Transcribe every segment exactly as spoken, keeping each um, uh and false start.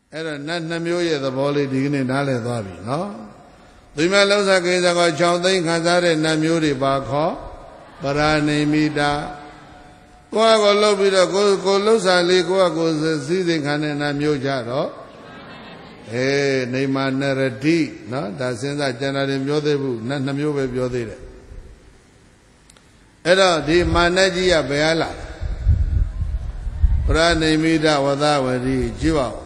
အဲ့တော့နတ်နှမျိုးရဲ့သဘောလေးဒီကနေ့နားလည်သွားပြီနော်ဒီမှာလောက်စားကိစ္စက၆သိန်းခံစားတဲ့နတ်မျိုးတွေပါခေါ်ပရာဏိမိတာကိုယ့်ကိုလှုပ်ပြီးတော့ကိုယ်ကိုလှုပ်စားလေးကိုယ့်ကိုစည်းစိမ်ခံတဲ့နတ်မျိုးကြတော့အေးနေမနရတိနော်ဒါစဉ်းစားကြံတာတွေပြောသေးဘူးနတ်နှမျိုးပဲပြောသေးတယ်အဲ့တော့ဒီမာနကြီးကဘယ်ဟာလားပရဏိမိတဝသဝတိကြည့်ပါဦး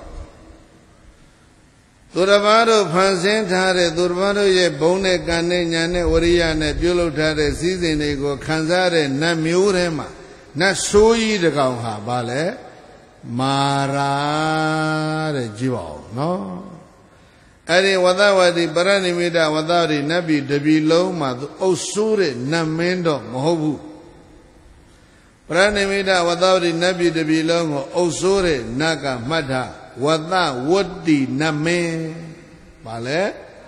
သူတစ်ပါးတို့ဖန်ဆင်းထားတဲ့သူတစ်ပါးတို့ရဲ့ဘုံနဲ့ကံနဲ့ဉာဏ်နဲ့ဝရိယနဲ့ပြုလုပ်ထားတဲ့စည်းစိမ်တွေကိုခံစားတဲ့နတ်မျိုးထဲမှာနတ်ဆိုးကြီးတစ်ကောင်ဟာဘာလဲမာရာတဲ့ကြည့်ပါဦးနော်အဲ့ဒီဝသဝတိပရဏိမိတဝသဝတိနတ်ပြည်တပြည်လုံးမှာသူအုပ်စိုးတဲ့နတ်မင်းတော့မဟုတ်ဘူးပရဏိမိတဝသဝတိနတ်ပြည်တပြည်လုံးကိုအုပ်စိုးတဲ့နတ်ကမှတ်ထားဝသဝတ္တိနမင်းဘာလဲ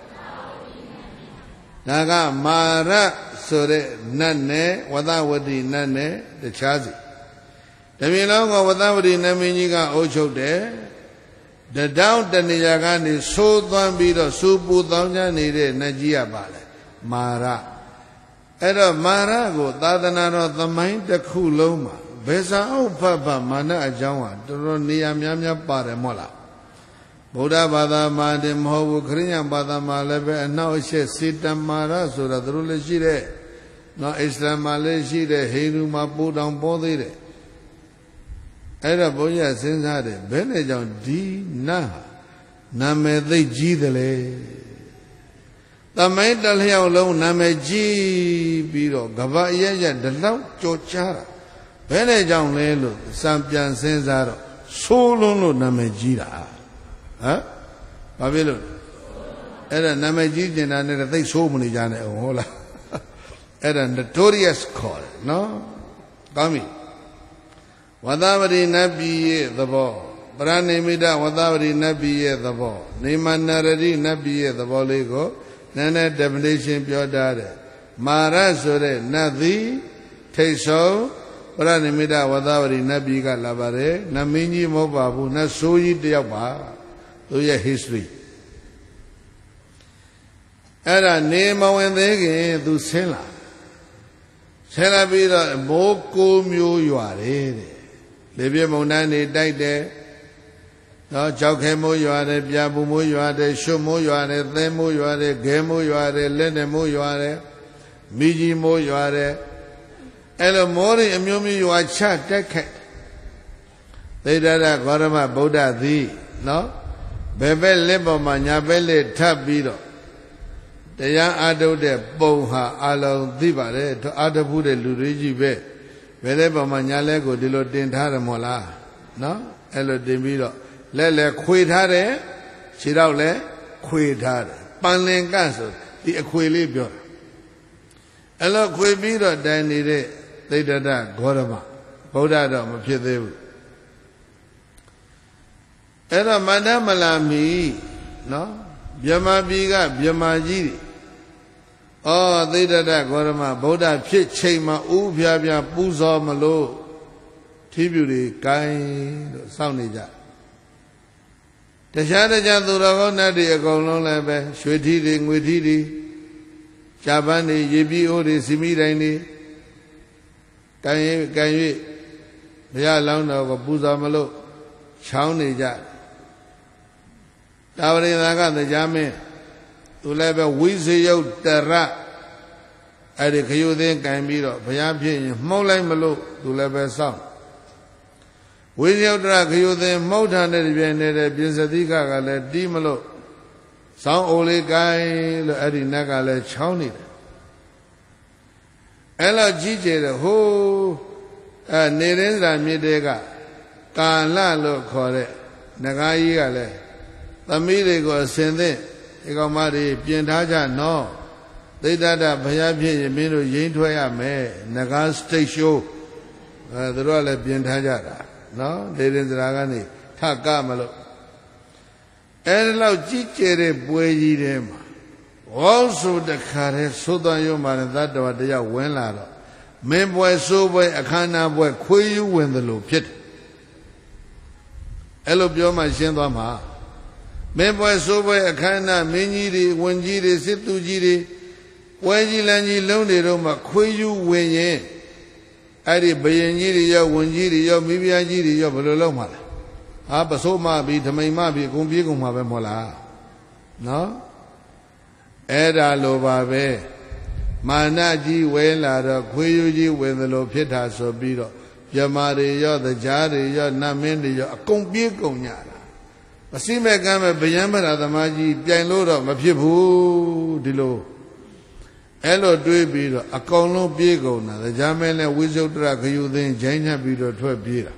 ဒါကမာရဆိုတဲ့နတ်နဲ့ဝသဝတ္တိနတ်နဲ့တခြားစီတပြည်လုံးကဝသဝတ္တိနမင်းကြီးကအုပ်ချုပ်တယ်တတောင်းတနေရာကနေသိုးသွမ်းပြီးတော့စူပူတောင်းချနေတဲ့နတ်ကြီးကပါလေမာရအဲ့တော့မာရကိုသာသနာတော်သမိုင်းတစ်ခုလုံးမှာဘယ်စာအုပ်ဖတ်ဖတ်မာနအကြောင်းဟာတော်တော်နေရာများများပါတယ်မဟုတ်လားဗုဒ္ဓဘာသာမှာတင်မဟုတ်ဘူးခရစ်ယာန်ဘာသာမှာလည်းပဲအနောက်အရှေ့စေတမာရဆိုတာသူတို့လည်းရှိတဲ့နော်အစ္စလာမ်မှာလည်းရှိတဲ့ဟိန္ဒူမှာပိုတောင်ပေါ်သေးတယ်အဲ့တော့ဘုန်းကြီးစဉ်းစားတယ်ဘယ်နဲ့ကြောင့်ဒီနတ်ဟာနာမည်သိကြီးတယ်လေသမိုင်းတစ်လျှောက်လုံးနာမည်ကြီးပြီးတော့ကဘာအရရဒီလောက်ကြော်ချတာဘယ်နဲ့ကြောင့်လဲလို့စံပြန်စဉ်းစားတော့ဆိုးလုံးလို့နာမည်ကြီးတာဟမ်ဘာဖြစ်လို့အဲ့ဒါနာမည်ကြီးကျင်တာနဲ့သိဆိုးမနေကြနဲ့ဟုတ်လားအဲ့ဒါ notorious ခေါ်တယ်နော်ကောင်းပြီဝသဝတိနတ်ပြည်ရဲ့သဘောပရဏိမိတဝသဝတိနတ်ပြည်ရဲ့သဘောနေမနရတိနတ်ပြည်ရဲ့သဘောလေးကိုနည်းနည်း definition ပြောထားတယ်မာရဆိုတဲ့နတ်သည်ထိတ်ဆုံးပရဏိမိတဝသဝတိနတ်ပြည်ကလာပါတယ်နတ်မင်းကြီးမဟုတ်ပါဘူးနတ်ဆိုးကြီးတယောက်ပါသူရဲ့ history အဲ့ဒါနေမဝင်သေးခင်သူဆင်းလာဆင်းလာပြီးတော့မိုးကိုမျိုးရွာတယ်တဲ့လေပြင်းမုန်တိုင်းနေတိုက်တယ်နော်ကြောက်ခဲမိုးရွာတယ်ပြာပူမိုးရွာတယ်ရွှွမိုးရွာတယ်သဲမိုးရွာတယ်ဂဲမိုးရွာတယ်လက်နဲ့မိုးရွာတယ်မိကြီးမိုးရွာတယ်အဲ့လိုမိုးတွေအမျိုးမျိုးရွာချတက်ခက်သေတ္တရဂေါရမဗုဒ္ဓသည်နော်ဘယ်ဘက်လက်ပေါ်မှာညာဘက်လက်ထပ်ပြီးတော့တရားအားထုတ်တဲ့ပုံဟာအလုံးသိပါတယ်အားထုတ်ဖို့တဲ့လူတွေကြီးပဲဘယ်လက်ပေါ်မှာညာလက်ကိုဒီလိုတင်ထားတယ်မို့လားနော်အဲ့လိုတင်ပြီးတော့လက်လက်ခွေထားတယ်ခြေထောက်လည်းခွေထားတယ်ပန်လင်ကဆိုဒီအခွေလေးပြောတာအဲ့လိုခွေပြီးတော့တိုင်နေတဲ့သိတ္တရဂေါရမဗုဒ္ဓတော့မဖြစ်သေးဘူးအဲ့တော့မန္တမလာမီနော်မြမပြည်ကမြမကြီးဩသိတ္တရဂေါရမဗုဒ္ဓဖြစ်ချိန်မှာဥပြပြပူဇော်မလို့ထီးပြူတွေကိုင်းလို့စောင့်နေကြတခြားတခြားသူတော်ကောင်းတွေအကုန်လုံးလည်းပဲရွှေထီးတွေငွေထီးတွေဂျပန်တွေရေပြီးအိုးတွေစီမီတိုင်းတွေကံရင်ကံ၍ဘုရားလောင်းတော်ကိုပူဇော်မလို့ချောင်းနေကြတာဝရိသာကတရားမင်းသူလည်းပဲဝိဇယုတ်တရအဲ့ဒီခရုသင်းကံပြီးတော့ဘုရားဖြစ်ရင်မှုတ်လိုက်မလို့သူလည်းပဲစောင့်ဝိဇယုတ်တရခရုသင်းမှုတ်ထားတဲ့ပြင်းနေတဲ့ပြင်စတိကကလည်းတီးမလို့စောင်းအိုလေးကိုင်းလို့အဲ့ဒီနတ်ကလည်းချောင်းနေတယ်အဲ့လိုကြီးကျယ်တဲ့ဟိုးအဲနေရင်းစာမြစ်တဲကကာလလို့ခေါ်တဲ့နဂါးကြီးကလည်းသမီးတွေကိုအစင်သင့်ဒီကောင်မတွေပြင်ထားကြနော်သိတ္တတဘုရားဖြစ်ရင်မင်းတို့ရိမ့်ထွက်ရမယ်နဂါးစတိတ်ရှိုးအဲသူတို့ကလည်းပြင်ထားကြတာနော်နေရင်းစာကနေထကမလို့အဲ့ဒီလောက်ကြီးကျယ်တဲ့ပွဲကြီးထဲမှာဝေါဆိုတခါတည်းသိုးသွမ်းရုံမှာသတ္တဝါတယောက်ဝင်လာတော့မင်းပွဲစိုးပွဲအခမ်းအနားပွဲခွေးယူဝင်သလိုဖြစ်တယ်အဲ့လိုပြောမှရှင်းသွားမှာမေပွဲဆိုးပွဲအခမ်းအနားမင်းကြီးတွေဝန်ကြီးတွေစစ်သူကြီးတွေပွဲကြီးလမ်းကြီးလုံးတွေတော့မှခွေးယူဝင်ရင်အဲ့ဒီဘယင်ကြီးတွေရောဝန်ကြီးတွေရောမိဖုရားကြီးတွေရောဘယ်လိုလုပ်မှာလဲဟာပစိုးမပြီးဓမိန်မပြီးအကုန်ပြေးကုန်မှာပဲမဟုတ်လားနော်အဲ့ဒါလိုပါပဲမာနကြီးဝဲလာတော့ခွေးယူကြီးဝင်သလိုဖြစ်တာဆိုပြီးတော့ပြမာတွေရောတရားတွေရောနတ်မင်းတွေရောအကုန်ပြေးကုန်ကြတာမစိမဲ့ကမ်းမဲ့ဗျံပရာသမားကြီးပြိုင်လို့တော့မဖြစ်ဘူးဒီလိုအဲ့လိုတွေးပြီးတော့အကောင်လုံးပြေးကုန်တာတရားမင်းနဲ့ဝိသုဒ္ဓရခယူသိန်းဂျိုင်းညက်ပြီးတော့ထွက်ပြေးတာ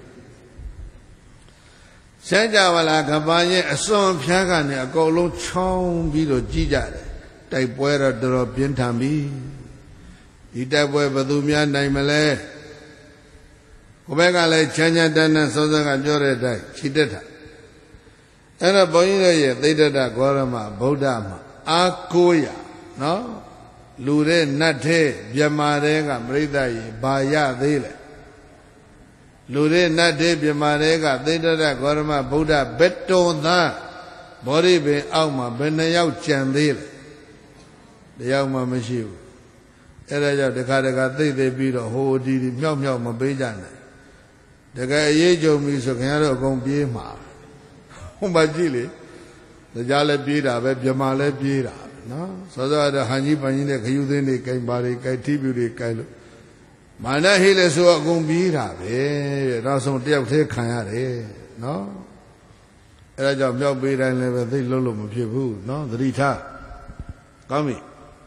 စัจ java လာကဘာရဲ့အစွန်ဖျားကနေအကောင်လုံးချောင်းပြီးတော့ကြီးကြတယ်တိုက်ပွဲတော့တော်တော်ပြင်းထန်ပြီဒီတိုက်ပွဲဘယ်သူများနိုင်မလဲကိုဘက်ကလည်းချမ်းချမ်းတန်းတန်းစောစောကပြောတဲ့အတိုင်းခြိတက်တာအဲ့တော့ဘုန်းကြီးတို့ရဲ့သိဒ္ဓတဂေါရမဗုဒ္ဓမှာအာကိုးရနော်လူတဲ့နတ်တဲ့မြမာတဲ့ကပြိဿရေဘာရသေးလဲလူတဲ့နတ်တဲ့မြမာတဲ့ကသိဒ္ဓတဂေါရမဗုဒ္ဓဘက်တော်သားဘောဓိပင်အောက်မှာဘယ်နှယောက်ကြံသေးလဲတယောက်မှမရှိဘူးအဲ့ဒါကြောင့်တခါတခါသိသိပြီးတော့ဟိုဒီဒီမြောက်မြောက်မပေးကြနဲ့တကယ်အရေးကြုံပြီဆိုခင်ဗျားတို့အကုန်ပြေးမှာဟိုမှာကြည့်လေတရားလည်းပြေးတာပဲမြမာလည်းပြေးတာနော်စောစောကတော့ဟန်ကြီးပန်ကြီးနဲ့ခယူသိန်းတွေကင်ပါတွေကင်ထီးပြူတွေကင်လို့မာနဟိလဲဆိုအကုန်ပြေးတာပဲနောက်ဆုံးတယောက်တည်းခံရတယ်နော်အဲ့ဒါကြောင့်မြောက်ပေးတိုင်းလည်းပဲသိလုံးလို့မဖြစ်ဘူးနော်သတိထားကောင်းပြီ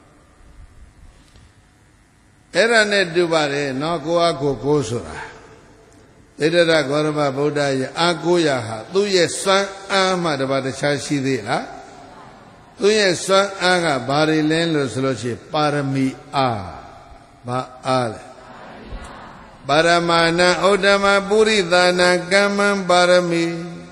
အဲ့ဒါနဲ့တူပါတယ်နော်ကိုအားကိုကိုဆိုတာသိဒ္ဓရဂေါရမဗုဒ္ဓရဲ့အာကိုရဟာသူ့ရဲ့စွမ်းအားမှတပါးတခြားရှိသေးလားသူ့ရဲ့စွမ်းအားကဘာတွေလဲလို့ဆိုလို့ရှိရင်ပါရမီအားဘာအားလဲပါရမာဏဩတ္တမပုရိသနာကမ္မံပါရမီ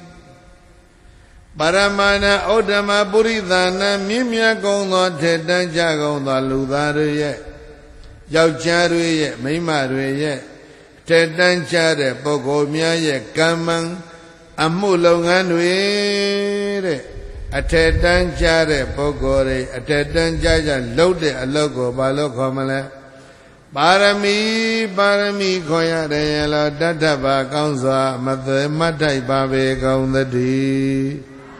ပါရမာဏဩတ္တမပုရိသနာမြင့်မြတ်ကုန်သောထေတန်းကြကုန်သောလူသားတွေရဲ့ယောက်ျားတွေရဲ့မိန်းမတွေရဲ့ထေတန်းကြတဲ့ပုဂ္ဂိုလ်များရဲ့ကမ္မံအမှုလုပ်ငန်းတွေတဲ့အထေတန်းကြတဲ့ပုဂ္ဂိုလ်တွေအထေတန်းကြကြလုပ်တဲ့အလုပ်ကိုဘာလို့ခေါ်မလဲပါရမီပါရမီခေါ်ရတယ်ရလောတတ္ထဘာကောင်းစွာမသွေမတ်ထိုက်ပါပေကောင်းသတည်း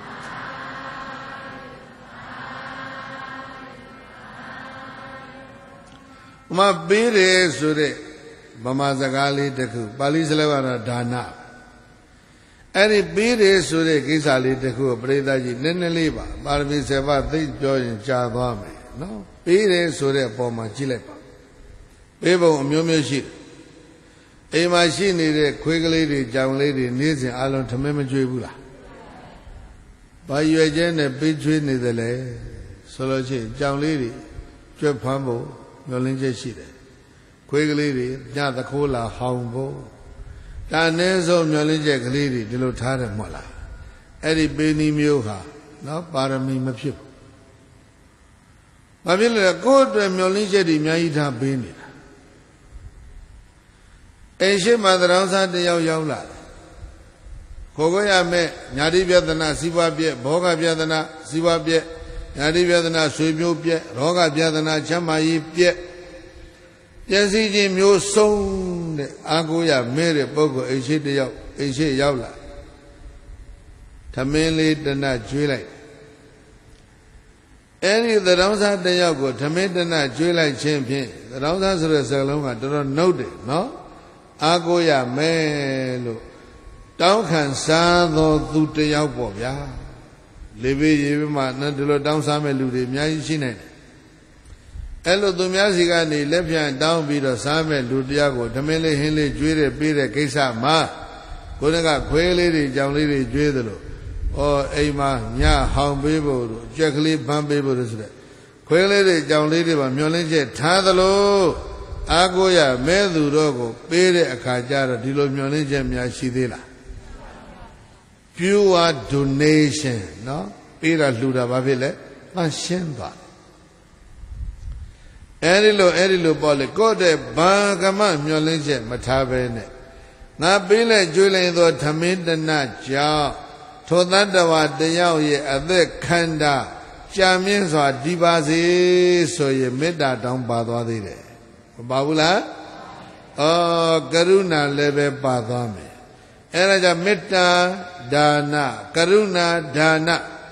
မပေးတယ်ဆိုတဲ့ဗမာစကားလေးတစ်ခုပါဠိစကားကတော့ဒါနအဲ့ဒီပေးတယ်ဆိုတဲ့ကိစ္စလေးတစ်ခုကိုပရိသတ်ကြီးနည်းနည်းလေးပါပါရမီဆယ်ပါးသိပြောရင်ကြာသွားမယ်နော်ပေးတယ်ဆိုတဲ့အပေါ်မှာကြည့်လိုက်ပါပေးပုံအမျိုးမျိုးရှိတယ်အိမ်မှာရှိနေတဲ့ခွေးကလေးတွေကြောင်လေးတွေနေ့စဉ်အလုံးထမင်းမကျွေးဘူးလားဘာရွယ်ချက်နဲ့ပေးကျွေးနေတယ်လဲဆိုလို့ရှိရင်ကြောင်လေးတွေကြွက်ဖမ်းဖို့မျောလင်းချက်ရှိတယ်ခွေးကလေးတွေညသခိုးလာဟောင်ဖို့ဒါနဲ့ဆုံးမျောလင်းချက်ကလေးတွေဒီလိုထားတယ်မဟုတ်လားအဲ့ဒီပေးနည်းမျိုးဟာနော်ပါရမီမဖြစ်ဘူးဘာဖြစ်လဲကိုယ့်အတွက်မျောလင်းချက်တွေအများကြီးထားပေးနေတာအိမ်ရှိမှသရောင်းစားတယောက်ရောက်လာတယ်ခေါ်ခွင့်ရမဲ့ညာတိပြဒနာစီးပွားပြက်ဘောဂပြဒနာစီးပွားပြက်ညာတိပြဒနာဆွေမျိုးပြက်ရောဂပြဒနာချမ်းမာရေးပြက်ပျက်စီးခြင်းမျိုးစုံတဲ့အာကိုရမဲတဲ့ပုဂ္ဂိုလ်အိမ်ရှိတယောက်အိမ်ရှိရောက်လာထမင်းလေးတနတ်ကျွေးလိုက်အဲ့ဒီသရောင်းစားတယောက်ကိုထမင်းတနတ်ကျွေးလိုက်ခြင်းဖြင့်သရောင်းစားဆိုတဲ့စကားလုံးကတော်တော်နှုတ်တယ်နော်အာကိုရမဲလို့တောင်းခံစားသောသူတယောက်ပေါ့ဗျာလေဘေးရေဘေးမှာနော်ဒီလိုတောင်းစားမဲ့လူတွေအများကြီးရှိနေတယ်အဲ့လိုသူများစီကနေလက်ပြန်တောင်းပြီးတော့စားမဲ့လူတရားကိုဓမင်းလေးဟင်းလေးကျွေးတဲ့ပေးတဲ့ကိစ္စမှာကိုယ်ကခွေးလေးတွေကြောင်လေးတွေကျွေးသလိုဩအိမ်မှာညဟောင်ပေးဖို့တို့ကြက်ကလေးဖမ်းပေးဖို့တို့ဆိုတဲ့ခွေးလေးတွေကြောင်လေးတွေမှာမျောလင်းချက်ထားသလိုအာကိုရမဲသူတို့ကိုပေးတဲ့အခါကျတော့ဒီလိုမျောလင်းချက်များရှိသေးလား pure donation နော်ပေးတာလှူတာဘာဖြစ်လဲတန်ရှင်းသွားအဲ့ဒီလိုအဲ့ဒီလိုပေါ့လေကိုယ့်တဲ့ဘာကမှမျောလင်းချက်မထားဘဲနဲ့ငါပေးလိုက်ကျွေးလိုက်သောဓမင်းတနကြောင့်ထိုသတ္တဝါတယောက်ရဲ့အသက်ခန္ဓာကြာမြင့်စွာဒီပါစေဆိုရင်မေတ္တာတောင်းပါသွားသေးတယ်မပါဘူးလားအော်ကရုဏာလည်းပဲပါသွားမယ်အဲဒါကြောင့်မေတ္တာဒါနကရုဏာဒါန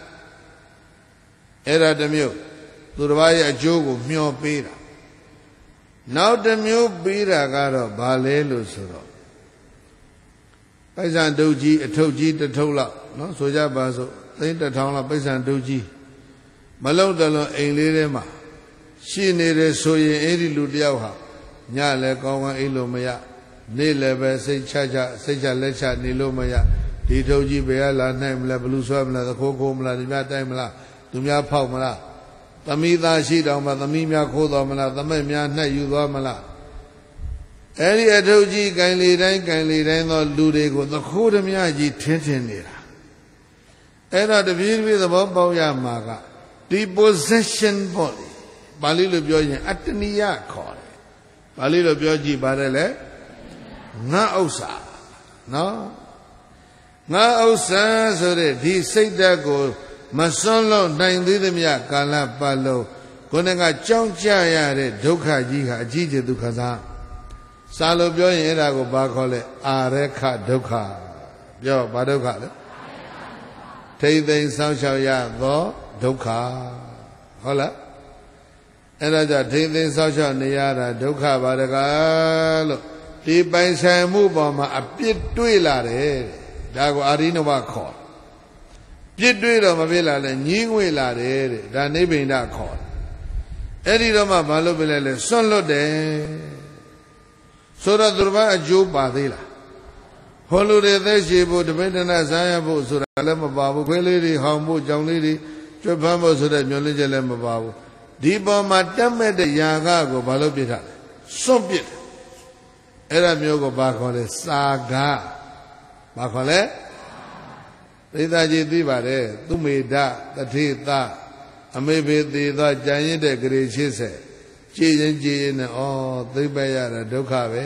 အဲ့ဒါတစ်မျိုးသူတစ်ပါးရဲ့အကျိုးကိုမျှော်ပေးတာနောက်တစ်မျိုးပေးတာကတော့ဘာလဲလို့ဆိုတော့ပိုက်ဆံဒုတ်ကြီးအထုပ်ကြီးတစ်ထုပ်လောက်နော်ဆိုကြပါစို့သိန်းတစ်ထောင်လောက်ပိုက်ဆံဒုတ်ကြီးမလုံးတလုံးအိမ်လေးထဲမှာရှိနေတယ်ဆိုရင်အဲ့ဒီလူတယောက်ဟာညလည်းကောင်းကောင်းအိမ်လို့မရနေ့လည်းပဲစိတ်ချချစိတ်ချလက်ချနေလို့မရဒီထုပ်ကြီးဘယ်ကလာနိုင်မလဲဘလူဆွဲမလားသခိုးခိုးမလားဒီများတိုက်မလားသူများဖောက်မလားသမီးသားရှိတောင်မှသမီးများခိုးတော်မလားသမက်များနှက်ယူသွားမလားအဲ့ဒီအထုပ်ကြီးကင်လေတိုင်းကင်လေတိုင်းသောလူတွေကိုသခိုးဓမြကြီးထင်းထင်းနေတာအဲ့တော့တပြေးပြေးသဘောပေါက်ရမှာကဒီ possession ပေါ့လေပါဠိလိုပြောရင်အတ္တနိယခေါ်တယ်ပါဠိလိုပြောကြည့်ပါတယ်လေငါဥစ္စာနော်ငါဥစ္စာဆိုတဲ့ဒီစိတ်ဓာတ်ကိုမစွန့်လို့နိုင်သေးသမျှကာလပတ်လုံးကိုယ်နဲ့ကကြောင်းကြရတဲ့ဒုက္ခကြီးဟာအကြီးကျယ်ဒုက္ခစားစာလို့ပြောရင်အဲ့ဒါကိုဘာခေါ်လဲအာရခဒုက္ခပြောဘာဒုက္ခလဲထိမ့်သိမ်းဆောင်းရှောက်ရသောဒုက္ခဟုတ်လားအဲ့ဒါကြောင့်ထိမ့်သိမ်းဆောင်းရှောက်နေရတာဒုက္ခပါတကားလို့ဒီပိုင်ဆိုင်မှုပေါ်မှာအပြစ်တွေ့လာတယ်ဒါကိုအာရိနဝခေါ်ပြစ်တွေ့တော့မဖြစ်လာလဲညင်းငွေလာတယ်တဲ့ဒါနိဗ္ဗိန္ဒခေါ်အဲ့ဒီတော့မှဘာလို့ပြလဲလဲစွန့်လွတ်တယ်ဆိုတော့သူတစ်ပါးအကျိုးပါသေးလားဟောလူတွေသက်ရှိဖို့တပိဋကနာစားရဖို့ဆိုတာလည်းမပါဘူးခွေးလေးတွေဟောင်ဖို့ကြောင်လေးတွေကျွတ်ဖမ်းဖို့ဆိုတဲ့မျောလင်းချက်လည်းမပါဘူးဒီပေါ်မှာတက်မဲ့တဲ့ຢာကကိုဘာလို့ပြစ်ထားလဲစွန့်ပစ်အဲ့ဒါမျိုးကိုဘာခေါ်လဲစာကဘာခေါ်လဲသိသာကြီးသိပါတယ်သူမေဒတထေသအမေဘေသေးသောကြံရင်တဲ့ဂရေရှင်းဆက်ကြည်ရင်ကြည်ရင်နဲ့ဩသိမ့်ပဲရတာဒုက္ခပဲ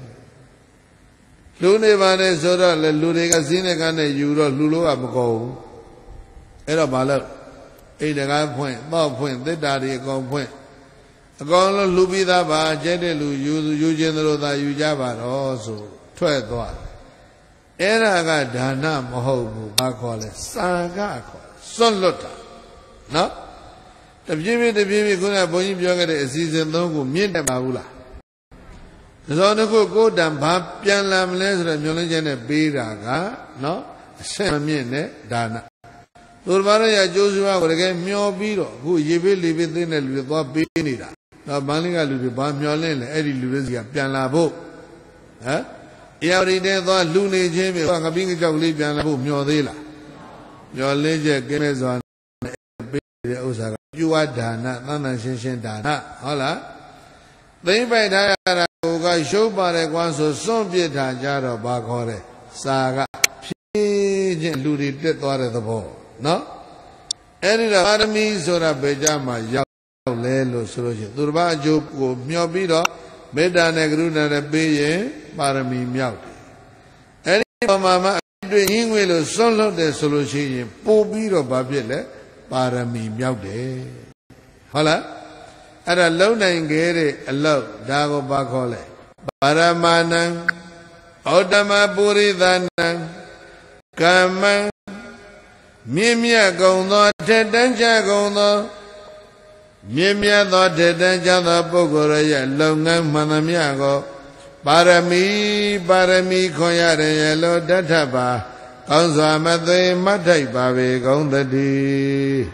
လူနေပါနဲ့ဆိုတော့လေလူတွေကစင်းတဲ့ကနဲ့ယူတော့လူလို့ကမကုန်ဘူးအဲ့တော့ဘာလို့အိတ်တကားဖွင့်တော့ဖွင့်သစ္တာတွေအကုန်ဖွင့်အကောင်လုံးလူပြီးသားပါကျဲတဲ့လူယူယူခြင်းတို့သာယူကြပါတော့ဆိုထွက်သွားအဲ့ဒါကဒါနမဟုတ်ဘူးဘာခေါ်လဲစာကခေါ်စွန့်လွတ်တာနော်တပြေးပြေးတပြေးပြေးခုနကဘုန်းကြီးပြောခဲ့တဲ့အစီအစဉ်သုံးခုမြင့်တက်ပါဘူးလားဒါဆိုတစ်ခုကိုယ်တံဘာပြန်လာမလဲဆိုတော့မျောလင်းချက်နဲ့ပေးတာကနော်အဆင့်မမြင့်နဲ့ဒါနသူတို့ဘာလို့ရကျိုးစွာကိုတကယ်မျောပြီးတော့အခုရေပေးလေပေးသိတဲ့လူတွေသွားပေးနေတာတော့ဘန်းလေးကလူတွေဘာမျောလင်းလဲအဲ့ဒီလူတွေစီကပြန်လာဖို့ဟမ်အရာတွေတဲ့သွားလူနေချင်းပြီငါပြီးငကြောက်လေးပြန်လာဖို့မျောသေးလားမျောလင်းချက်ကင်းမဲ့စွာပေးတဲ့ဥစ္စာကပြုဝဒါနသန္တန်ရှင်းရှင်းဒါနဟုတ်လားသိမ့်ပိုက်ထားရတာကိုကရှုပ်ပါတယ်ကွာဆိုစွန့်ပစ်တာကြတော့ဘာခေါ်လဲစာကဖြည်းချင်းလူတွေတက်သွားတဲ့သဘောနော်အဲ့ဒီတော့ပါရမီဆိုတာဘယ်ကြမှာရောက်လဲလို့ဆိုလို့ရှိရင်သူတစ်ပါးအကျိုးကိုမျှော်ပြီးတော့မေတ္တာနဲ့ကရုဏာနဲ့ပေးရင်ပါရမီမြောက်တယ်အဲ့ဒီပုံမှာမှအတွေ့ရင်းငွေလို့စွန့်လွတ်တယ်ဆိုလို့ရှိရင်ပို့ပြီးတော့ဘာဖြစ်လဲပါရမီမြောက်တယ်ဟုတ်လားအဲ့ဒါလုံနိုင်ခဲ့တဲ့အလောက်ဒါကိုဘာခေါ်လဲပါရမဏံဩတ္တမပုရိသနံကမ္မံမြင့်မြတ်ကုန်သောထက်တန်းချကုန်သောမြင့်မြတ်သောထက်တန်းချသောပုဂ္ဂိုလ်ရဲ့လုပ်ငန်းမှန်သမျှကိုပါရမီပါရမီခွန်ရတယ်ရဲ့လို့တတ်ထပါကောင်းစွာမသိမတ်ထိုက်ပါပေကုန်သတည်း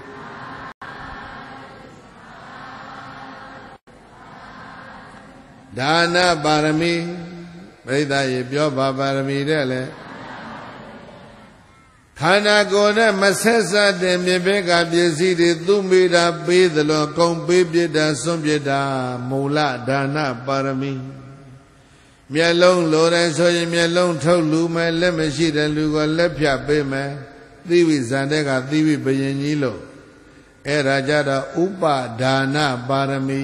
ဒါနပါရမီပရိသတ်ရေပြောပါပါရမီတဲ့လေခန္ဓာကိုယ်နဲ့မဆက်စပ်တဲ့မြေဘက်ကပစ္စည်းတွေသူမိတာပေးသလိုကုံပေးပြတာစွန့်ပြတာမူလဒါနပါရမီမျက်လုံးလိုတယ်ဆိုရင်မျက်လုံးထုတ်လူမယ်လက်မရှိတဲ့လူကလက်ဖြတ်ပေးမယ်သီဝိဇန်တဲ့ကသီဝိဘယင်ကြီးလို့အဲ့ဒါကြတော့ဥပဒါနပါရမီ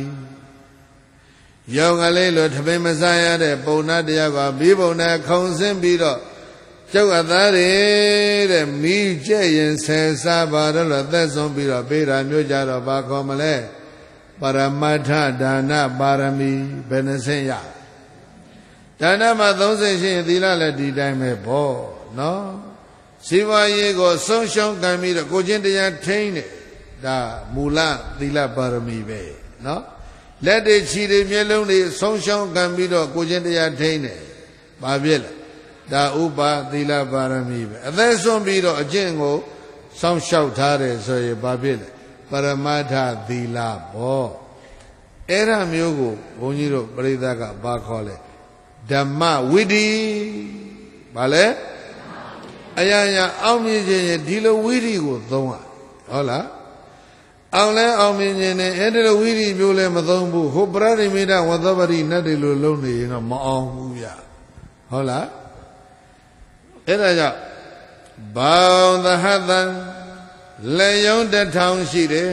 ရောင်ကလေးလိုထမင်းမစားရတဲ့ပုံနာတရားကဘိဘုံနဲ့ခုံဆင်းပြီးတော့ကျောက်အသားတွေတဲ့မိကျက်ရင်ဆယ်စားပါတော့လို့သက်ဆုံးပြီးတော့ပေးတာမျိုးကြတော့ဘာခေါ်မလဲပရမတ္ထဒါနပါရမီဘယ်နှဆင့်ရဒါနမှာသုံးဆင့်ရှိရင်သီလလည်းဒီတိုင်းပဲပေါ့နော်စီဝါရေးကိုဆုံးရှုံးကံပြီးတော့ကိုချင်းတရားထိန်းတယ်ဒါမူလသီလပါရမီပဲနော်လက်တွေခြေတွေမျက်လုံးတွေဆုံးရှုံးကံပြီးတော့ကိုချင်းတရားထိန်းတယ်ဘာဖြစ်လဲဒါဥပါသီလပါရမီပဲအသက်ဆုံးပြီးတော့အကျင့်ကိုစောင့်ရှောက်ထားတယ်ဆိုရင်ဘာဖြစ်လဲပရမတ္ထသီလဘောအဲ့ဒါမျိုးကိုဘုန်းကြီးတို့ပြိဿကဘာခေါ်လဲဓမ္မဝိဓိဘာလဲအရာရာအောင်မြင်ခြင်းရင်ဒီလိုဝိဓိကိုသုံးရဟုတ်လားအောင်လဲအောင်မြင်ခြင်းနဲ့အဲ့ဒီလိုဝိဓိမျိုးလဲမသုံးဘူးဟိုပရတိမိတဝသပတိနတ်တွေလိုလုံးနေရင်တော့မအောင်ဘူးဗျဟုတ်လားအဲ့ဒါကြောင့်ဘောင်သဟတံလက်ယုံတစ်ထောင်ရှိတယ်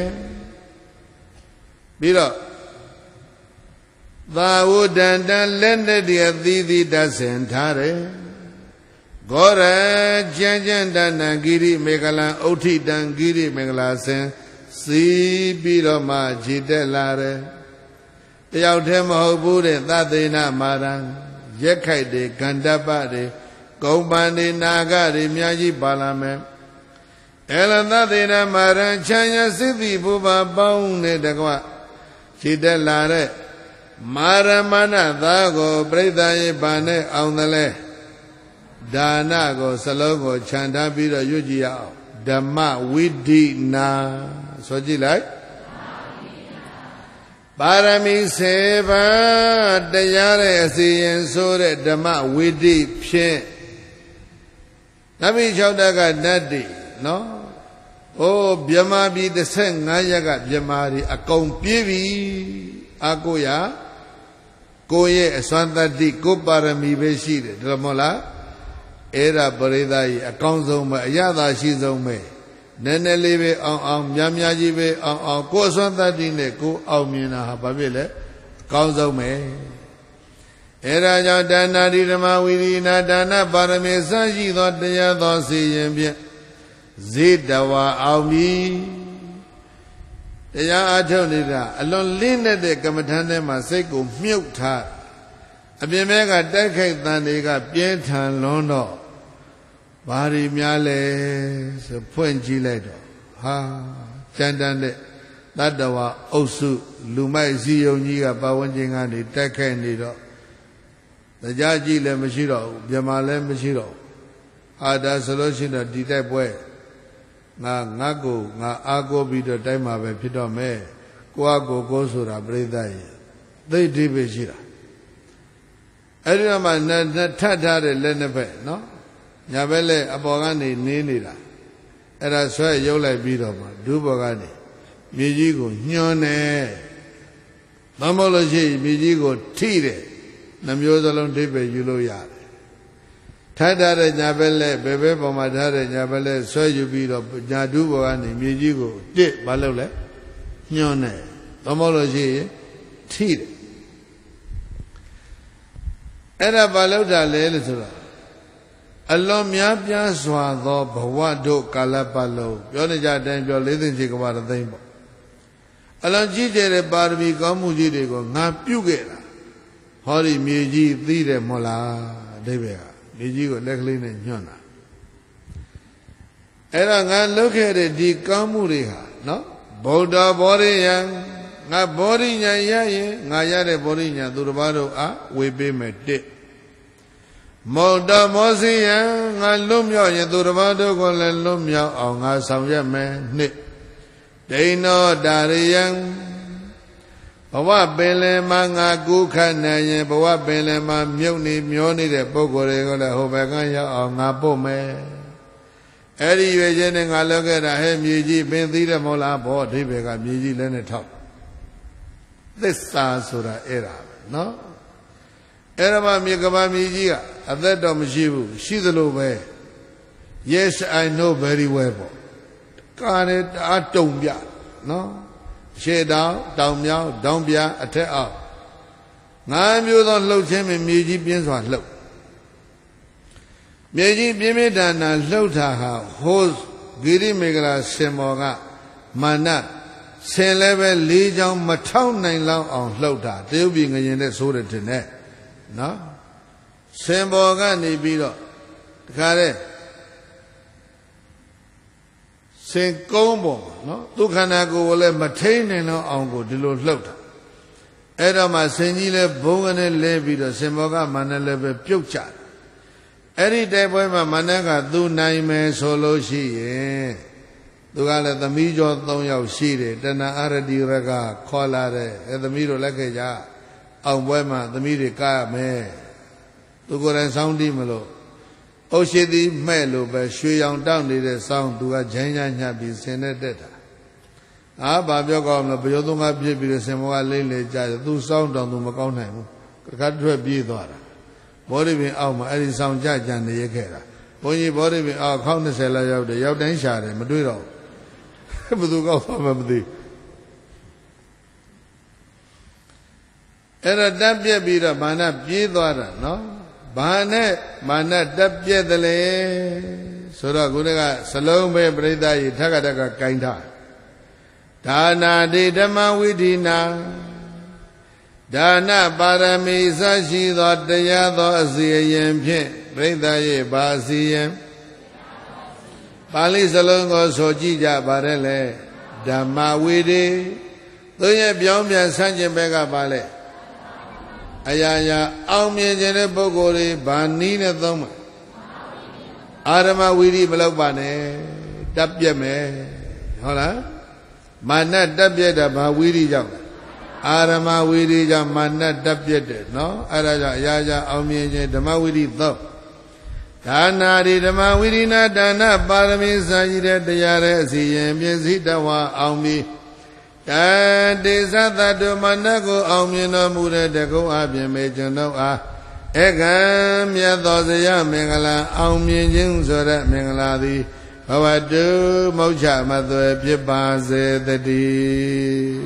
ပြီးတော့သာဝတ္တံတလက်နဲ့တည်းအသီးသီးတဆင်ထားတယ်ဂောရကျမ်းကျမ်းတဏ္ဏဂိရိမေကလံဥဋ္ဌိတံဂိရိမေကလာဆင်စီးပြီးတော့မှခြေတက်လာတယ်တယောက်တည်းမဟုတ်ဘူးတဲ့သသေနမာရံရက်ခိုက်တွေဂန္ဓပတွေကုံပန်တွေနာဂတွေအများကြီးပါလာမယ်အဲလသသေနမာရံချမ်းရစိတ္တိဘုရားပေါင်းနဲ့တကွခြေတက်လာတဲ့မာရမဏသားကိုပြိဿရေဘာနဲ့အောင်တယ်လဲဒါနကိုစလုံးကိုခြံထားပြီးတော့ရွတ်ကြည့်ရအောင်ဓမ္မဝိဒိနာဆိုကြည့်လိုက်ပါရမီစေပါတရားရဲ့အစီရင်ဆိုတဲ့ဓမ္မဝိဒိဖြင့်နဗိ၆တကနတ်တိနော်။အိုးမြမပြည်၁၅ရက်ကမြမတွေအကုန်ပြေးပြီ။အာကိုရကိုရဲ့အစွမ်းတတ္တိကိုပါရမီပဲရှိတယ်ဒါမဟုတ်လား။အဲ့ဒါပရိသတ်ကြီးအကောင်းဆုံးပဲအရသာရှိဆုံးပဲ။နည်းနည်းလေးပဲအောင်အောင်များများကြီးပဲအောင်အောင်ကိုအစွမ်းတတ္တိနဲ့ကိုအောင်မြင်တာဟာဘာဖြစ်လဲအကောင်းဆုံးပဲ။အဲဒါကြောင့်ဒါနာတိဓမ္မဝိရိနာဒါနပါရမီစရှိသောတရားသောစီရင်ဖြင့်ဇေတဝါအောင်ပြီတရားအထုတ်နေတာအလွန်လင်းတဲ့ကမ္မထမ်းထဲမှာစိတ်ကိုမြုပ်ထားအပြင်ဘက်ကတိုက်ခိုက်တန်တွေကပြင်းထန်လွန်းတော့ဘာတွေများလဲဆိုဖွင့်ကြည့်လိုက်တော့ဟာကြမ်းတမ်းတဲ့တတ္တဝါအုပ်စုလူမိုက်စီယုံကြီးကပါဝန်းကျင်ကနေတိုက်ခိုက်နေတော့တရားကြည့်လည်းမရှိတော့ဘူးမြမလည်းမရှိတော့အာဒါဆိုလို့ရှိရင်တော့ဒီတိုက်ပွဲငါငါကိုငါအားကိုပြီးတော့တိုက်မှာပဲဖြစ်တော့မယ်ကိုအားကိုကိုဆိုတာပြိဿရဲ့သိဒိပဲရှိတာအဲ့ဒီတော့မှထပ်ထားတဲ့လက်နှစ်ဖက်နော်ညာဘက်လက်အပေါ်ကနေနေနေတာအဲ့ဒါဆွဲရုပ်လိုက်ပြီးတော့မှဒုဘောကနေမြေကြီးကိုညှွန်းတယ်သမဟုတ်လို့ရှိရင်မြေကြီးကိုထိတယ်နှမျိုးစလုံးဒိပဲယူလို့ရတယ်ထားထားတဲ့ညာဘက်လက်ဘယ်ဘက်ပေါ်မှာထားတဲ့ညာဘက်လက်ဆွဲယူပြီးတော့ညာဒုဘောကနေမြေကြီးကိုတစ်မလုပ်လဲညှွန်းတယ်သမဟုတ်လို့ရှိရင်ထိတယ်အဲ့ဒါဘာလို့တာလဲလို့ဆိုတော့အလွန်များပြားစွာသောဘဝတို့ကာလပတ်လုံးပြောနေကြတဲ့အတိုင်းပြောလေးသိန်းချီကဘာတသိန်းပေါ့အလွန်ကြီးကျယ်တဲ့ပါရမီကောင်းမှုကြီးတွေကိုငါပြုခဲ့တာဟောဒီမြေကြီးသိတယ်မဟုတ်လားအဓိပ္ပာယ်ကမြေကြီးကိုလက်ကလေးနဲ့ညွှန်တာအဲ့တော့ငါလုပ်ခဲ့တဲ့ဒီကောင်းမှုတွေဟာနော်ဗုဒ္ဓဘောရိယံငါဘောရိညာရရင်ငါရတဲ့ဘောရိညာသူတစ်ပါးတို့အားဝေပေးမယ်တစ်မောတ္တမောစီယံငါလွတ်မြောက်ရင်သူတစ်ပါးတို့ကိုလည်းလွတ်မြောက်အောင်ငါဆောင်ရွက်မယ်နှစ်ဒိဏောတာရိယံဘဝပင်လယ်မှာငါကူးခတ်နိုင်ရင်ဘဝပင်လယ်မှာမြုပ်နေမျောနေတဲ့ပုဂ္ဂိုလ်တွေကိုလည်းဟိုဘက်ကရောက်အောင်ငါပို့မယ်အဲ့ဒီရွေချင်းနဲ့ငါလုပ်ခဲ့တာဟဲ့မြေကြီးပင်သီးတယ်မဟုတ်လားဘောအဓိပ္ပာယ်ကမြေကြီးလည်းနဲ့ထောက်သစ္စာဆိုတာအဲ့ဒါပဲနော်အဲ့ဒါမှမြေကဘာမြေကြီးကအသက်တော့မရှိဘူးရှိသလိုပဲ yes I know very well ပေါ့ကာနဲ့တအားတုံပြနော်ရှေ့တောင်တောင်မြောက်တောင်ပြအထက်အောက်ငါးမျိုးသောလှုပ်ခြင်းမြေကြီးပြင်းစွာလှုပ်မြေကြီးပြင်းပြဒါနာလှုပ်တာဟာဟိုးဂိရိမေဂလာစင်မောကမာနဆင်လည်းပဲလေးချောင်းမထောက်နိုင်လောက်အောင်လှုပ်တာတရုပ်ပြည်ငရင်နဲ့ဆိုးတယ်ထင်တယ်နော်စင်ဘောကနေပြီးတော့တခါတဲ့စင်ကုန်းပေါ်နော်သူခန္ဓာကိုယ်ကိုလည်းမထိန်နိုင်တော့အောင်ကိုဒီလိုလှုပ်တာအဲ့တော့မှစင်ကြီးလည်းဘုံကနေလဲပြီးတော့စင်ဘောကမာနလည်းပဲပြုတ်ချတယ်အဲ့ဒီတိုက်ပွဲမှာမာနကသူနိုင်မယ်ဆိုလို့ရှိရင်သူကလည်းသမီးကျော်၃ယောက်ရှိတယ်တဏှာအရတိရကခေါ်လာတယ်အဲသမီးတို့လက်ခဲ့ကြအောင်ပွဲမှာသမီးတွေကားရမယ်သူကိုယ်တိုင်စောင်းတီးမလို့အုတ်ရှိသည်မဲ့လို့ပဲရွှေရောင်တောက်နေတဲ့စောင်းသူကဂျိုင်းဂျာညှပ်ပြီးဆင်နဲ့တက်တာအာဘာပြောကောင်းမလို့ဘယောသုံးကပြစ်ပြီးတော့ဆင်မောကလိမ့်လေကြတယ်သူစောင်းတောင်သူမကောင်းနိုင်ဘူးကကထွက်ပြေးသွားတာဘောဓိပင်အောက်မှာအဲ့ဒီစောင်းကြကြနေရခဲ့တာဘုန်းကြီးဘောဓိပင်အောက်ခေါင်း၂၀လောက်ရောက်တယ်ရောက်တိုင်းရှာတယ်မတွေ့တော့ဘယ်သူကောက်သွားမှမသိအဲ့တော့တက်ပြက်ပြီးတော့မာနပြေးသွားတာနော်ဘာနဲ့မာနတက်ပြက်တယ်လေဆိုတော့ခုနကစလုံးပဲပြိဿရေထက်ကတက်ကကင်ထားဒါနာတိဓမ္မဝိဒိနာဒါနပါရမီစရှိသောတရားသောအစီအရင်ဖြင့်ပြိဿရေဘာအစီရင်ပါဠိစလုံးကိုဆိုကြည့်ကြပါတယ်လေဓမ္မဝိဒိသူရဲ့ပြောင်းပြန်ဆန့်ကျင်ဘက်ကပါလေအရာရာအောင်မြင်ခြင်းတဲ့ပုဂ္ဂိုလ်တွေဘာနည်းနဲ့သုံးမှာအာရမဝိဒိမလုပ်ပါနဲ့တက်ပြက်မယ်ဟုတ်လားမာနတက်ပြက်တာဘာဝိဒိကြောင့်အာရမဝိဒိကြောင့်မာနတက်ပြက်တယ်နော်အဲ့ဒါကြောင့်အရာရာအောင်မြင်ခြင်းဓမ္မဝိဒိသုံးဒါနာဒီဓမ္မဝိရိနာဒါနပါရမီစာရှိတဲ့တရားရဲ့အစီရင်ပြည့်စည်တဝအောင်ပြီးတတေသတ္တမနကိုအောင်မြင်တော်မူတဲ့တကုံအပြင်မေကျွန်ုပ်အားဧကံမြတ်သောဇယမင်္ဂလာအောင်မြင်ခြင်းဆိုတဲ့မင်္ဂလာသည်ဘဝတုမုတ်ချမသွယ်ဖြစ်ပါစေတည်း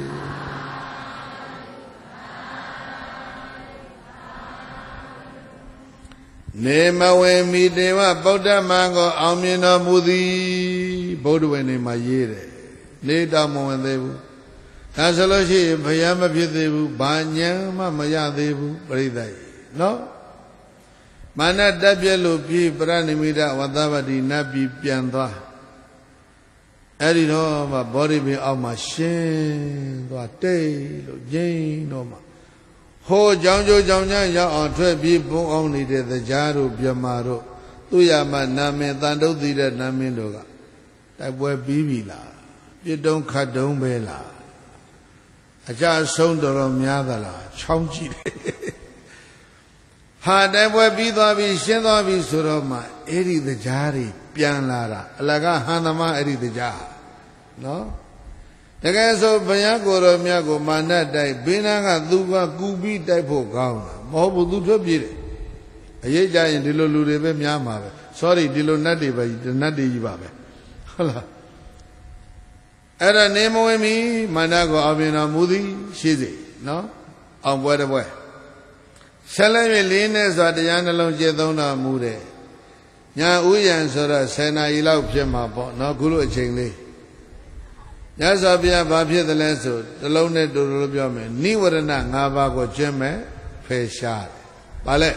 နေမဝေမိတေဝဗုဒ္ဓမံကိုအောင်မြင်တော်မူသည်ဗုဒ္ဓဝေနေမှာရေးတယ်နေတော်မဝင်သေးဘူးဒါဆိုလို့ရှိရင်ဘုရားမဖြစ်သေးဘူးဘာညာမှမရသေးဘူးပရိသတ်နော်မာနတက်ပြက်လို့ပြီးပရဏိမိတဝတ္တပတိနတ်ပြည်ပြန်သွားအဲ့ဒီတော့မှဘောဓိပင်အောက်မှာရှင်းသွားတိတ်လို့ငြိမ်တော့မှဟိုကြောင်ကြိုကြောင်ချမ်းရောက်အောင်ထွက်ပြီးဘုံအောင်နေတဲ့တရားတို့ပြမာတို့သူရမနာမည်တန်တုတ်သိတဲ့နာမည်တို့ကတိုက်ပွဲပြီးပြီလားပြစ်တုံးခတ်တုံးပဲလားအကြဆုံးတော်တော်များသလားချောင်းကြည့်တယ်ဟာတိုက်ပွဲပြီးသွားပြီရှင်းသွားပြီဆိုတော့မှအဲ့ဒီတရားတွေပြန်လာတာအလကဟန်သမားအဲ့ဒီတရားနော်တကယ်ဆိုဘုရားကိုယ်တော်မြတ်ကိုမာနတိုက်ဘေးနာကသူကကူပြီးတိုက်ဖို့ကောင်းတာမဟုတ်ဘူးသူထွက်ပြေးတယ်အရေးကြရင်ဒီလိုလူတွေပဲများမှာပဲ sorry ဒီလိုနတ်တွေပဲနတ်တွေကြီးပါပဲဟုတ်လားအဲ့ဒါနေမဝင်မီမာနကိုအောင်မြင်တော်မူသည်ရှိစေနော်အောင်ပွဲတစ်ပွဲဆက်လက်၍လေးနဲ့စွာတရားနှလုံးကျင့်သုံးတော်မူတယ်ညာဥယျံဆိုတော့ဆယ်နာရီလောက်ဖြစ်မှာပေါ့နော်ခုလိုအချိန်လေးညဇောပြဘာဖြစ်တယ်လဲဆိုတလုံးနဲ့တူတူပြောမယ်နိဝရဏ၅ပါးကိုကျင့်မယ်ဖယ်ရှားတယ်ဘာလဲ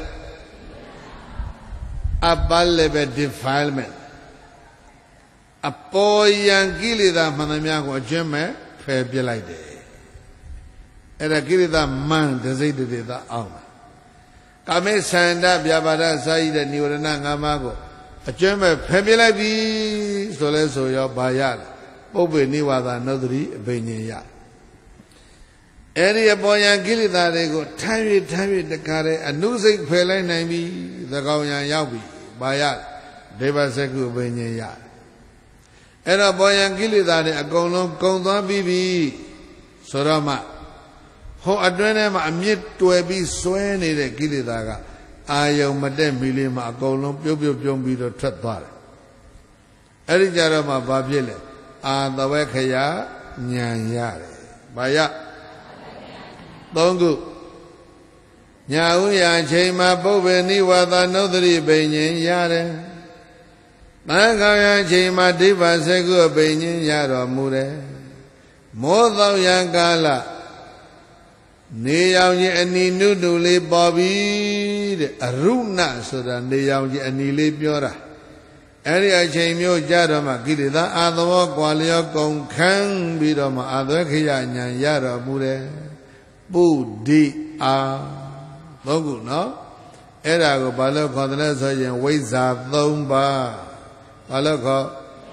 အပလဘ defilement အပေါ်ယံကိလေသာမှန်သမျှကိုအကျင့်မဲ့ဖယ်ပြလိုက်တယ်အဲ့ဒါကိလေသာမှန်တစိတ်တည်းသာအောင်ကာမေသန္တဗျာပါဒစာရည်တဲ့နိဝရဏ၅ပါးကိုအကျင့်မဲ့ဖယ်ပြလိုက်ပြီဆိုလဲဆိုရောဘာရလဲပုပ္ပေနိဝါဒနုဒ္ဓရိအဘိညာယအဲ့ဒီအပေါ်ယံကိလေသာတွေကိုထမ်း၍ထမ်း၍တခါတည်းအနုစိတ်ဖယ်လိုက်နိုင်ပြီသကောင်ယံရောက်ပြီဘာရဒေဝစကုအဘိညာယအဲ့တော့ပေါ်ယံကိလေသာတွေအကုန်လုံးကုန်သွားပြီးပြီဆိုတော့မှဟောအတွင်းထဲမှာအမြင့်တွယ်ပြီးစွဲနေတဲ့ကိလေသာကအာယုံမတက်မီလေးမှာအကုန်လုံးပြုတ်ပြုတ်ပြုံးပြီးတော့ထွက်သွားတယ်အဲ့ဒီကြတော့မှဘာဖြစ်လဲအာသဝေခယဉာဏ်ရတယ်ဘာရသုံးခုညာဥယအချိန်မှာပုပ္ပေနိဝါဒနုဒ္ဓရိပိဉ္ဉရတယ်တန်ခါယအချိန်မှာဒိဗ္ဗစကုအပိဉ္ဉရတော်မူတယ်မောသောယံကာလနေရောင်ကြီးအနီနုတုလေးပေါ်ပြီတဲ့အရုဏဆိုတာနေရောင်ကြီးအနီလေးပြောတာအဲ့ဒီအချိန်မျိုးကြတော့မှကိလေသာအာသဝကွာလျောကုန်ခန်းပြီးတော့မှအာသဝခိယဉာဏ်ရတော်မူတယ်ပုဒိအာသုံးခုနော်အဲ့ဒါကိုဘာလို့ခေါ်တယ်လဲဆိုရင်ဝိဇ္ဇာသုံးပါးဘာလို့ခေါ်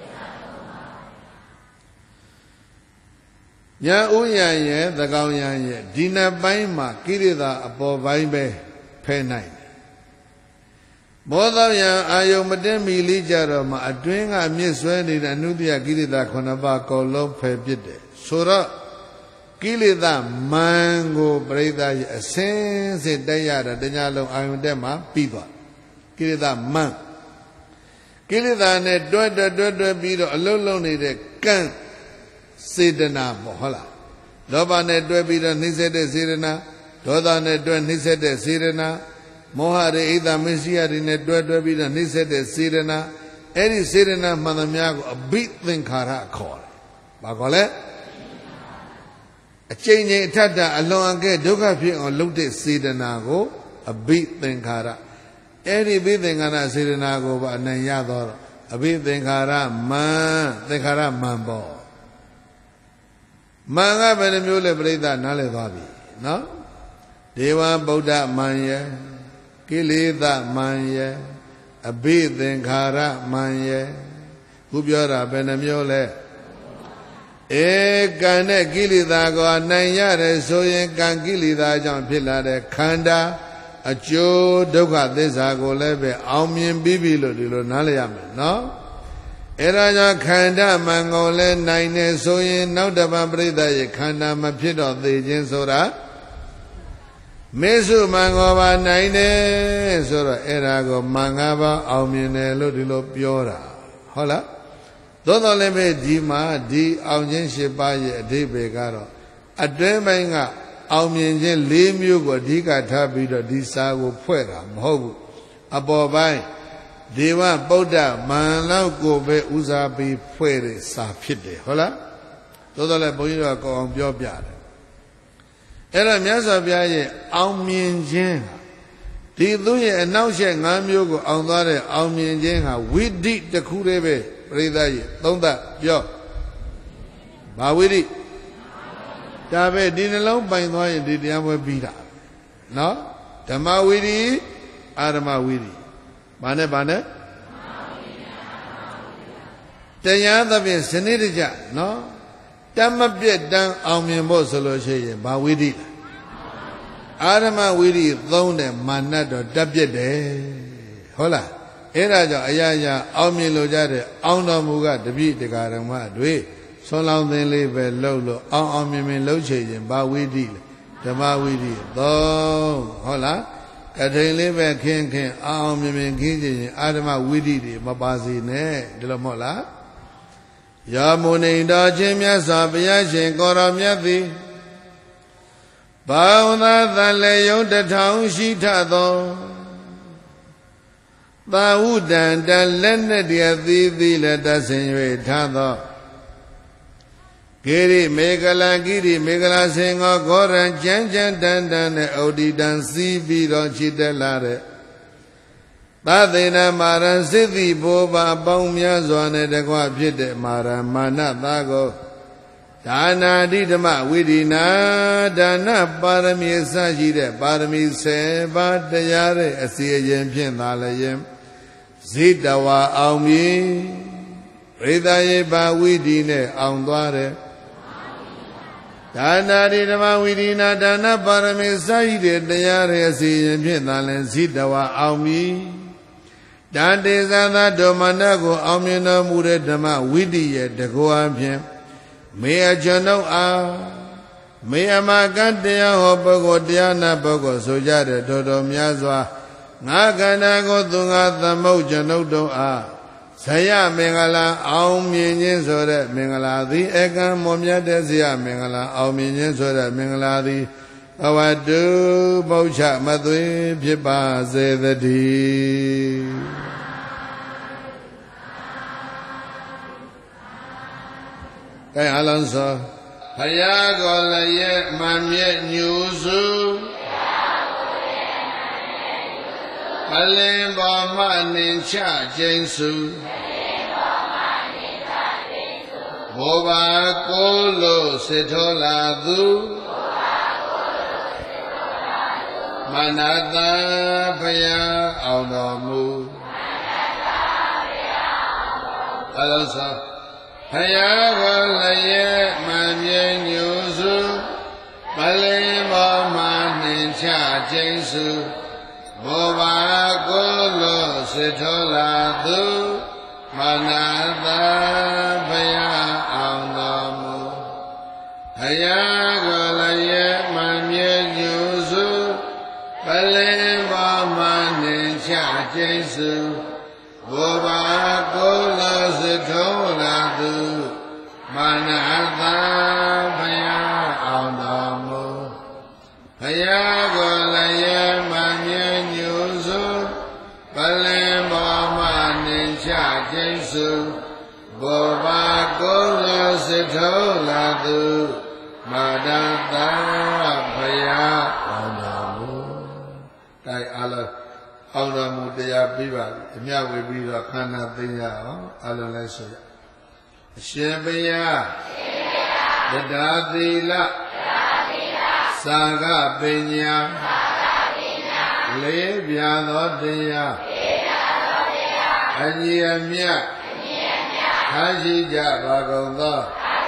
ညာဥယံရဲ့သကောင်ယံရဲ့ဒီနှစ်ပိုင်းမှာကိရိတာအပေါ်ပိုင်းပဲဖဲနိုင်တယ်မောသောယံအာယုံမတင်မီလေးကြတော့မှအတွင်းကမြစ်ဆွဲနေတဲ့အနုတ္တယကိရိတာခုနှစ်ပါးကောလုံးဖယ်ပြစ်တယ်ဆိုတော့ကိလေသာမန်ကိုပရိသတ်ရဲ့အစင်းစစ်တက်ရတာတရားလုံးအာယုန်တက်မှာပြီးသွားကိလေသာမန်ကိလေသာနဲ့တွဲတွဲတွဲတွဲပြီးတော့အလုံးလုံးနေတဲ့ကံစေတနာပေါ့ဟုတ်လားလောဘနဲ့တွဲပြီးတော့နှိမ့်ဆက်တဲ့စေတနာဒေါသနဲ့တွဲနှိမ့်ဆက်တဲ့စေတနာမောဟရေဣဒမစ္စယတွေနဲ့တွဲတွဲပြီးတော့နှိမ့်ဆက်တဲ့စေတနာအဲ့ဒီစေတနာမှန်သမျှကိုအဘိသင်္ခါရခေါ်တယ်ဘာခေါ်လဲအကျဉ်းချင်းအထက်တအလွန်အကဲဒုက္ခဖြစ်အောင်လုပ်တဲ့စေတနာကိုအဘိသင်္ခါရအဲ့ဒီဘိသင်္ခါရစေတနာကိုပါအနိုင်ရတော့အဘိသင်္ခါရမန်သင်္ခါရမန်ပေါ့မန်ကဘယ်နှမျိုးလဲပြိဿနားလည်သွားပြီနော်ဒေဝဗုဒ္ဓမန်ယကိလေသာမန်ယအဘိသင်္ခါရမန်ယခုပြောတာဘယ်နှမျိုးလဲဧကံနဲ့ကိလေသာကိုနိုင်ရတယ်ဆိုရင်ကံကိလေသာကြောင့်ဖြစ်လာတဲ့ခန္ဓာအကျိုးဒုက္ခသစ္စာကိုလည်းပဲအောင်မြင်ပြီးပြီလို့ဒီလိုနားလည်ရမယ်နော်အဲဒါကြောင့်ခန္ဓာမံကိုလည်းနိုင်နေဆိုရင်နောက်တပတ်ပြိဿရဲ့ခန္ဓာမဖြစ်တော့သေးခြင်းဆိုတာမေစုမံကိုပါနိုင်တယ်ဆိုတော့အဲဒါကိုမံငါးပါးအောင်မြင်တယ်လို့ဒီလိုပြောတာဟုတ်လားသို့တော်လည်းပဲဒီမှာဒီအောင်ခြင်း၈ပါးရဲ့အဓိပ္ပာယ်ကတော့အတွင်းပိုင်းကအောင်မြင်ခြင်း၄မျိုးကိုအဓိကထားပြီးတော့ဒီစာကိုဖွဲ့တာမဟုတ်ဘူးအပေါ်ပိုင်းဒေဝဗုဒ္ဓမန်လောက်ကိုပဲဦးစားပြီးဖွဲ့တဲ့စာဖြစ်တယ်ဟုတ်လားသို့တော်လည်းဘုန်းကြီးတို့ကကောင်းအောင်ပြောပြတယ်အဲ့တော့မြတ်စွာဘုရားရဲ့အောင်မြင်ခြင်းဒီသူရဲ့အနောက်ရှက်၅မျိုးကိုအောင်သွားတဲ့အောင်မြင်ခြင်းဟာဝိဒိတစ်ခုတည်းပဲပရိသတ်ရဲ့သုံးသပ်ပြောဘာဝိဒိဒါပဲဒီနှလုံးပိုင်သွားရင်ဒီတရားပွဲပြီးတာနော်ဓမ္မဝိဒိအာရမဝိဒိဘာနဲ့ဘာနဲ့တရားသဖြင့်စနစ်တကျနော်တမပြတ်တန်းအောင်မြင်ဖို့ဆိုလို့ရှိရင်ဘာဝိဒိလဲအာရမဝိဒိသုံးတယ်မာနတော့တက်ပြတ်တယ်ဟုတ်လားအဲ့ဒါကြောင့်အရာရာအောင်မြင်လို့ကြတဲ့အောင်တော်မူကတပိတကာရမတွေဆွန်လောင်းသင်လေးပဲလှုပ်လို့အောင်အောင်မြင်မြင်လှုပ်ချင်ရင်ဘာဝိဒိလဲဓမ္မဝိဒိသုံးဟုတ်လားကထိန်လေးပဲခင်းခင်းအောင်အောင်မြင်မြင်ခင်းချင်ရင်အာရမဝိဒိတွေမပါစေနဲ့ဒီလိုမဟုတ်လားယာမုန်ိန်တော်ချင်းမြတ်စွာဘုရားရှင်ကိုရောမြတ်သည်ဘာဝနာသံလေယုံတထောင်ရှိထသောသာဝုဒံတလက်နဲ့တည်းသီးသီးလက်တဆင်၍ထားသောဂေရိမေကလကိရိမေကလာစင်ငောဂောရံကြမ်းကြမ်းတန်တန်နဲ့ဩဒီတံစီးပြီးတော့ချစ်တက်လာတဲ့သသေနမာရံစိတ္တိဘောပါအပေါင်းများစွာနဲ့တကွဖြစ်တဲ့မာရံမာနသားကိုဒါနာတိဓမ္မဝိဒိနာဒါနပါရမီအစရှိတဲ့ပါရမီ၁၀ပါးတရားတဲ့အစီအရင်ဖြင့်သာလည်းယင်ဇိတဝါအောင်မြင်ပရိသယေဘာဝိဒိနဲ့အောင်သွားတယ်ဒါနာတိဓမ္မဝိဒိနာဒါနပါရမီအစရှိတဲ့တရားတဲ့အစီအရင်ဖြင့်သာလည်းဇိတဝါအောင်မြင်တန်တေဇာသာဒုမနကိုအောင်မြင်တော်မူတဲ့ဓမ္မဝိတိရဲ့တကောအဖြစ်မေအကျွန်ုပ်အားမေအမကတရားဟောပုဂ္ဂိုလ်တရားနာပုဂ္ဂိုလ်ဆိုကြတဲ့တော်တော်များစွာငါခန္ဓာကိုသူငါသမုတ်ကျွန်ုပ်တို့အားဇယမင်္ဂလာအောင်မြင်ခြင်းဆိုတဲ့မင်္ဂလာသည်အကံမောမြတ်တဲ့ဇယမင်္ဂလာအောင်မြင်ခြင်းဆိုတဲ့မင်္ဂလာသည်ဘဝတုမုတ်ချမသွေဖြစ်ပါစေတည်းကဲအလုံးစုံဘုရားကိုလည်းရဲ့မံမြဲညူစုမလင်းပေါ်မှနှင်ချခြင်းစုဘောဘာကိုလို့စစ်ထောလာသူမနတဘုရားအောင်တော်မူအလုံးစုံဘုရားကိုလည်းရဲ့မံမြဲညူစုမလင်းပေါ်မှနှင်ချခြင်းစုဘောဘာကိုလို့စစ်ထောလာသူမနာသာဘုရားအောင်တော်မူဘုရားကိုလည်းရဲ့မံမြဲညူစုပလင်ပေါ်မှနှင်ချခြင်းစုဘောဘာကိုလို့စစ်ထောလာသူမနာသာဘုရားအောင်တော်မူဘုရားကိုလည်းရဲ့မံမြဲညူစုပလင်ပေါ်မှနှင်ချခြင်းစုဘောဘာကိုလို့စစ်ထောလာသူမနာသာဘုရားအောင်တော်မူတိုင်အားလုံးအောင်တော်မူတရားပြီးပါပြီအမြဝေပြီးတော့ခန္ဓာသိရအောင်အားလုံးလည်းဆိုရအရှင်ဘုရားတရားသီလသာဂပညာလေးပြာသောတရားအညီအမျှထားရှိကြပါကုန်သော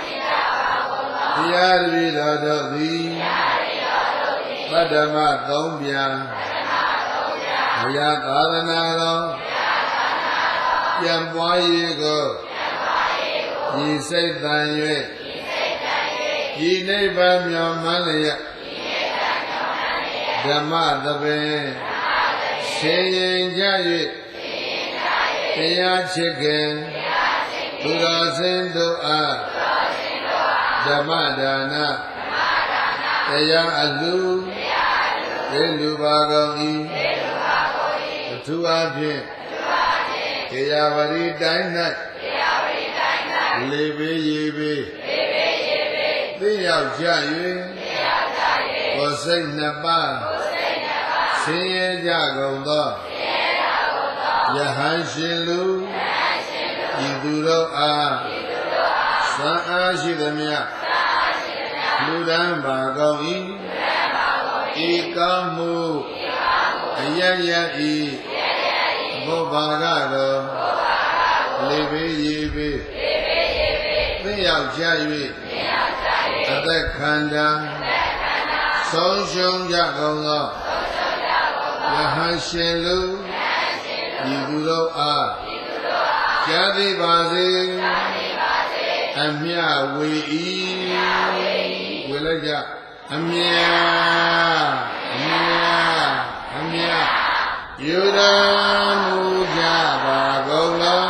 တရားတပည့်တော်တို့သည်ပတ္တမသုံးပြန်ဘုရားသာသနာတော်ပြန်ပွားရေးကိုဤစိတ်တန်၍ဤနိဗ္ဗာန်မြော်မှန်းလျက်ဓမ္မသဘင်ရှင်ရင်ကြ၍တရားချစ်ခင်သူတော်စင်တို့အားဓမ္မဒါနတရားအလှသေလူပါကုန်၏အထူးအားဖြင့်တရားဝရီတိုင်း၌လေဘေးရေဘေးသိရောက်ကြ၍ကိုယ်စိတ်နှစ်ပါးဆင်းရဲကြကုန်သောယဟန်ရှင်လူဤသူတို့အားသံအားရှိသမျှလူဒန်းပါကုန်၏ဤကောင်းမှုအယယဤဘောဘာကတော်လေဘေးရေဘေးသိရောက်ကြ၍အသက်ခန္ဓာဆုံးရှုံးကြကုန်သောယဟန်ရှင်လူဤသူတို့အားကြားသိပါစေအမြဝေဤဝေလိုက်ကြအမြအမြအမြယူရမူကြပါကုန်လော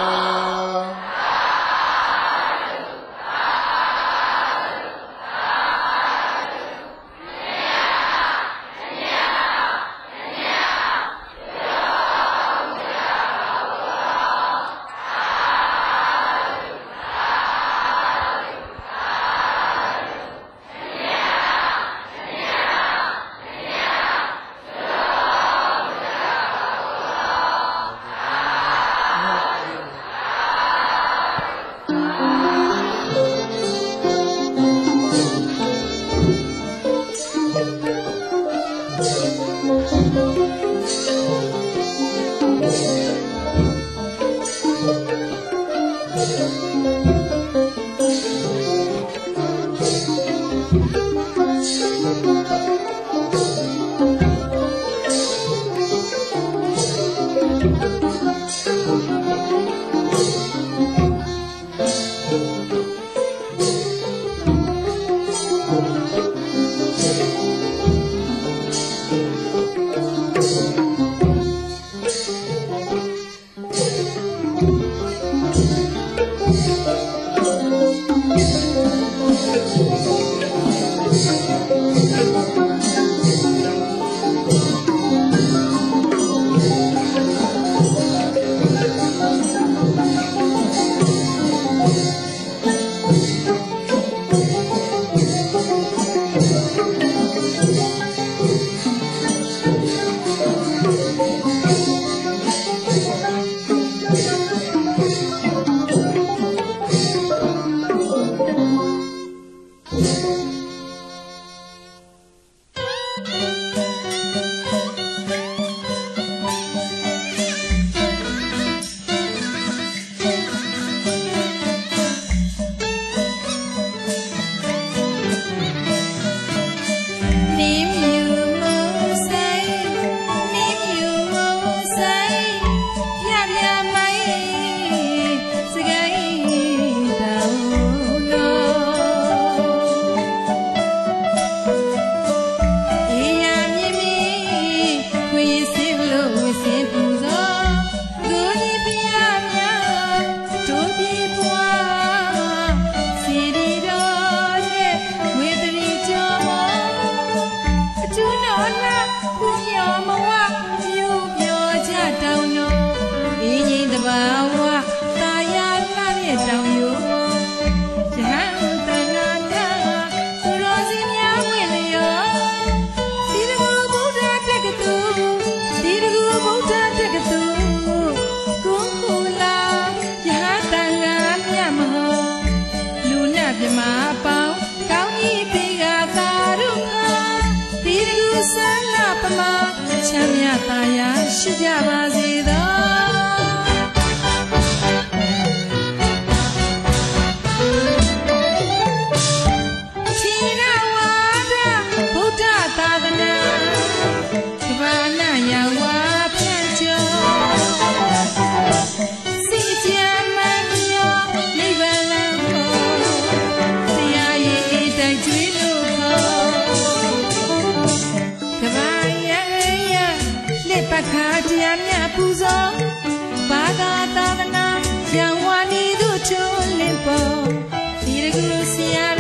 ပြမပေါင်းကောင်းကြီးတေကသာရုခာဒီကူဆန္ဒပမချမ်းမြသာယာရှိကြပါစေသောသာသနာကဘာနာယဝါဖြန့်ကျော်စီကြမမြောနိဗ္ဗာန်လမ်းပေါ်တရားရည်အေးတိုက်ကျွေးလို့ခေါ်ကဘာရရလက်ပခါတရားမြတ်ပူဇော်ဘာသာသာသနာယဝါနီတို့ချုံးလင်းပေါ်ဒီရကူဆရာ